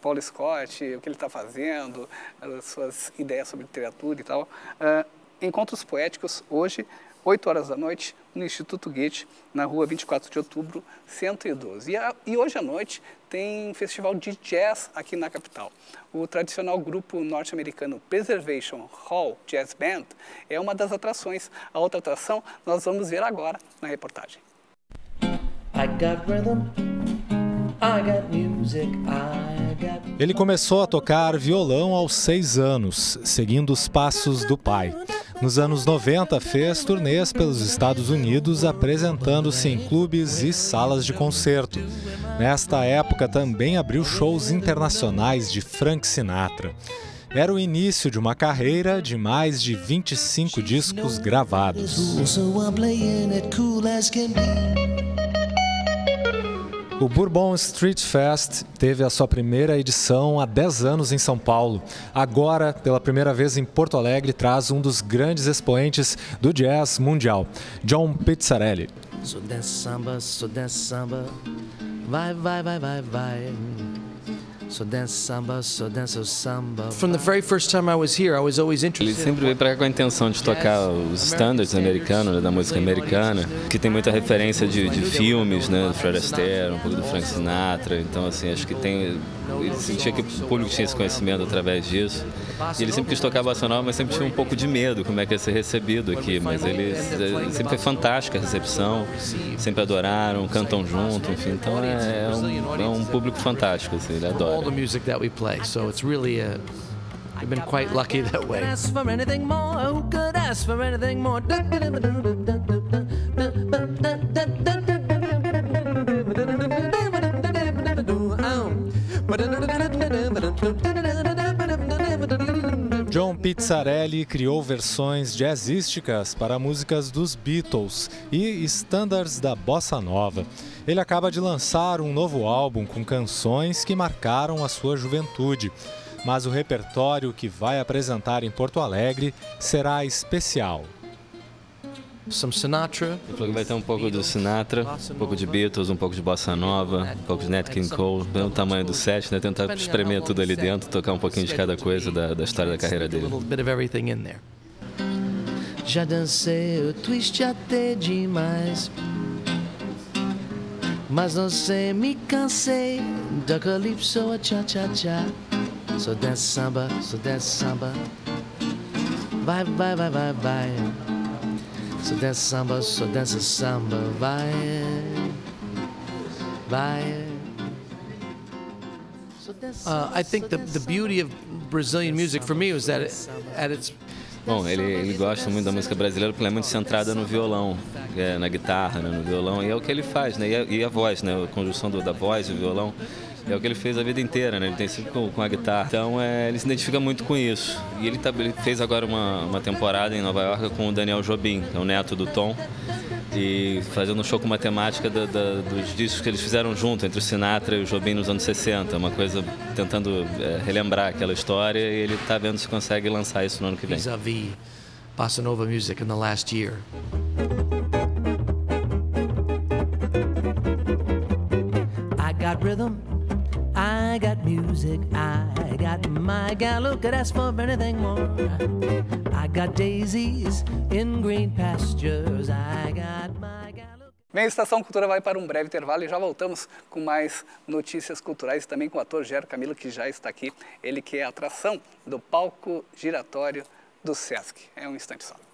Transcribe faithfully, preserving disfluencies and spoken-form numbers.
Paulo Scott, o que ele está fazendo, as suas ideias sobre literatura e tal. Uh, encontros poéticos hoje, oito horas da noite, no Instituto Goethe, na rua vinte e quatro de outubro, cento e doze. E, a, e hoje à noite tem um festival de jazz aqui na capital. O tradicional grupo norte-americano Preservation Hall Jazz Band é uma das atrações. A outra atração nós vamos ver agora na reportagem. I got rhythm, I got music, I got... Ele começou a tocar violão aos seis anos, seguindo os passos do pai. Nos anos noventa, fez turnês pelos Estados Unidos, apresentando-se em clubes e salas de concerto. Nesta época, também abriu shows internacionais de Frank Sinatra. Era o início de uma carreira de mais de vinte e cinco discos gravados. O Bourbon Street Fest teve a sua primeira edição há dez anos em São Paulo. Agora, pela primeira vez em Porto Alegre, traz um dos grandes expoentes do jazz mundial, John Pizzarelli. So dance samba, so dance samba, vai, vai, vai, vai, vai. So dance samba, so dance samba. From the very first time I was here, I was always interested. Ele sempre veio para cá com a intenção de tocar os standards americanos, né, da música americana, que tem muita referência de, de filmes, né, do Fred Astaire, um pouco do Frank Sinatra. Então, assim, acho que tem. Ele sentia que o público tinha esse conhecimento através disso. E ele sempre quis tocar bossa nova, mas sempre tinha um pouco de medo como é que ia ser recebido aqui. Mas ele sempre foi fantástica a recepção, sempre adoraram, cantam junto, enfim. Então é, é, um, é um público fantástico, assim, ele adora. All the music that we play, so it's really a, we've been quite lucky that way. Ask for anything more, who could ask for anything more? John Pizzarelli criou versões jazzísticas para músicas dos Beatles e standards da bossa nova. Ele acaba de lançar um novo álbum com canções que marcaram a sua juventude. Mas o repertório que vai apresentar em Porto Alegre será especial. Some Sinatra. Ele vai ter um pouco do Sinatra, um pouco de Beatles, um pouco de bossa nova, um pouco de Nat King Cole, bem o tamanho do set, né? Tentar espremer tudo ali dentro, tocar um pouquinho de cada coisa da, da história da carreira dele. Já dancei o twist até demais, mas não sei, me cansei da calypso, a cha-cha-cha. So dance samba, so dance samba, vai, vai, vai, vai, vai. So dance samba, so dance samba, vai, vai. Uh, I think the the beauty of Brazilian music for me was that it, at its Bom, ele, ele gosta muito da música brasileira porque ela é muito centrada no violão, é, na guitarra, né, no violão, e é o que ele faz, né, e a, e a voz, né, a conjunção do, da voz e do violão, é o que ele fez a vida inteira, né, ele tem sempre com, com a guitarra, então é, ele se identifica muito com isso. E ele, tá, ele fez agora uma, uma temporada em Nova York com o Daniel Jobim, que é o neto do Tom, e fazendo um show com uma temática da, da, dos discos que eles fizeram junto, entre o Sinatra e o Jobim nos anos sessenta, uma coisa tentando é, relembrar aquela história, e ele está vendo se consegue lançar isso no ano que vem. Vis-à-vis bossa nova music in the last year. I got rhythm, I got music, I got my gal who could ask for anything more. I got daisies in green pastures, I got my gal. Bem, a Estação Cultura vai para um breve intervalo e já voltamos com mais notícias culturais, também com o ator Gero Camilo, que já está aqui. Ele que é a atração do palco giratório do Sesc. É um instante só.